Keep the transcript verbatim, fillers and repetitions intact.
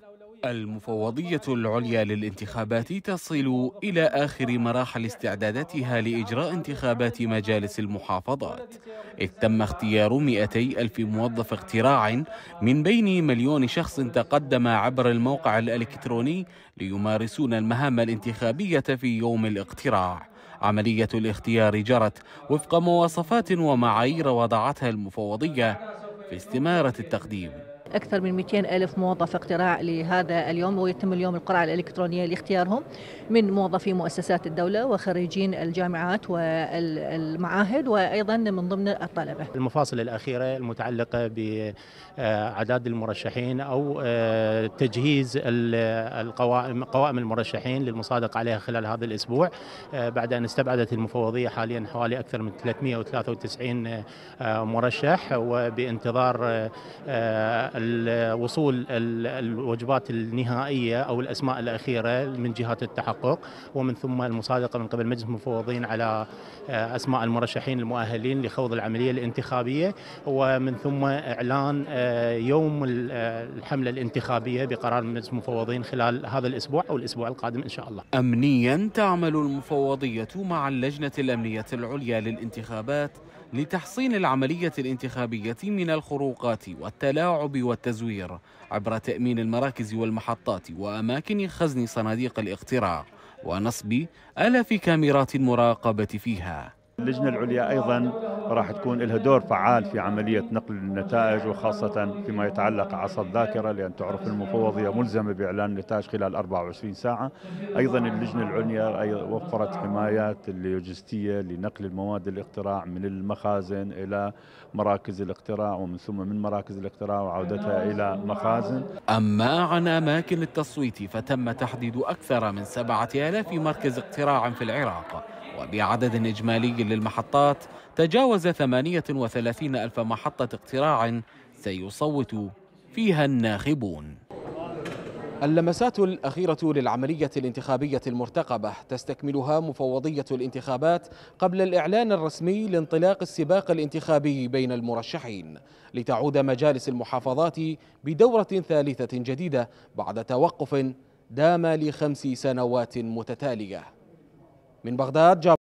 المفوضية العليا للانتخابات تصل إلى آخر مراحل استعداداتها لإجراء انتخابات مجالس المحافظات، إذ تم اختيار مئتي ألف موظف اقتراع من بين مليون شخص تقدم عبر الموقع الإلكتروني ليمارسون المهام الانتخابية في يوم الاقتراع. عملية الاختيار جرت وفق مواصفات ومعايير وضعتها المفوضية في استمارة التقديم. أكثر من مئتين ألف موظف اقتراع لهذا اليوم، ويتم اليوم القرعة الإلكترونية لاختيارهم من موظفي مؤسسات الدولة وخريجين الجامعات والمعاهد وأيضا من ضمن الطلبة. المفاصل الأخيرة المتعلقة بأعداد المرشحين أو تجهيز القوائم قوائم المرشحين للمصادقة عليها خلال هذا الأسبوع، بعد أن استبعدت المفوضية حاليا حوالي أكثر من ثلاثمئة وثلاثة وتسعين مرشح، وبانتظار الوصول الوجبات النهائية أو الأسماء الأخيرة من جهات التحقق، ومن ثم المصادقة من قبل مجلس المفوضين على أسماء المرشحين المؤهلين لخوض العملية الانتخابية، ومن ثم إعلان يوم الحملة الانتخابية بقرار مجلس المفوضين خلال هذا الأسبوع أو الأسبوع القادم إن شاء الله. أمنيا تعمل المفوضية مع اللجنة الأمنية العليا للانتخابات لتحصين العملية الانتخابية من الخروقات والتلاعب والتزوير عبر تأمين المراكز والمحطات وأماكن خزن صناديق الاقتراع ونصب آلاف كاميرات المراقبة فيها. اللجنة العليا أيضا راح تكون لها دور فعال في عملية نقل النتائج، وخاصة فيما يتعلق عصا الذاكرة، لأن تعرف المفوضية ملزمة بإعلان النتائج خلال أربعة وعشرين ساعة. أيضا اللجنة العليا وفرت حمايات اللوجستية لنقل المواد الاقتراع من المخازن إلى مراكز الاقتراع، ومن ثم من مراكز الاقتراع وعودتها إلى مخازن. أما عن أماكن التصويت فتم تحديد أكثر من سبعة آلاف مركز اقتراع في العراق، وبعدد إجمالي للمحطات تجاوز ثمانية وثلاثين ألف محطة اقتراع سيصوت فيها الناخبون. اللمسات الأخيرة للعملية الانتخابية المرتقبة تستكملها مفوضية الانتخابات قبل الإعلان الرسمي لانطلاق السباق الانتخابي بين المرشحين، لتعود مجالس المحافظات بدورة ثالثة جديدة بعد توقف دام لخمس سنوات متتالية. من بغداد.